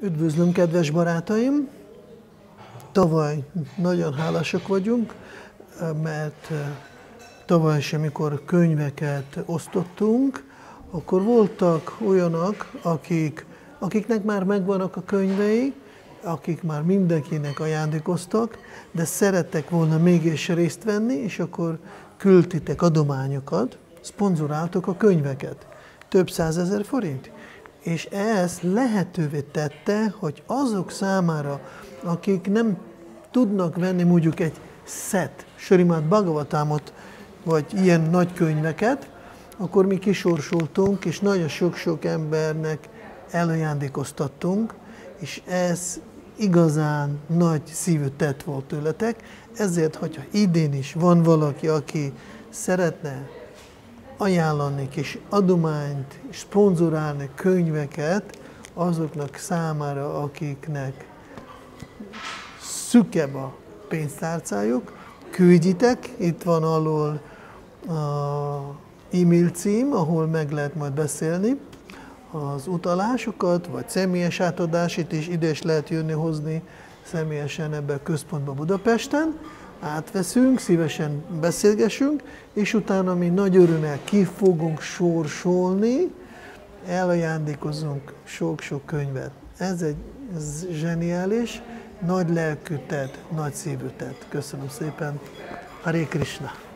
Üdvözlöm, kedves barátaim! Tavaly nagyon hálásak vagyunk, mert tavaly is, amikor könyveket osztottunk, akkor voltak olyanok, akiknek már megvannak a könyvei, akik már mindenkinek ajándékoztak, de szerettek volna mégis részt venni, és akkor küldtitek adományokat, szponzoráltok a könyveket. Több 100 000 forint. És ez lehetővé tette, hogy azok számára, akik nem tudnak venni mondjuk egy szett Srimad Bhagavatamot, vagy ilyen nagy könyveket, akkor mi kisorsoltunk, és nagyon sok-sok embernek elajándékoztattunk, és ez igazán nagy szívű tett volt tőletek. Ezért, hogyha idén is van valaki, aki szeretne ajánlani kis adományt, szponzorálni könyveket azoknak számára, akiknek szükebb a pénztárcájuk, küldjitek, itt van alól e-mail cím, ahol meg lehet majd beszélni az utalásokat, vagy személyes átadásit is, ide is lehet jönni hozni személyesen ebbe a központba Budapesten, átveszünk, szívesen beszélgessünk, és utána mi nagy örömmel ki fogunk sorsolni, elajándékozunk sok-sok könyvet. Ez zseniális, nagy lelkű tett, nagy szívű tett. Köszönöm szépen. Hare Krishna!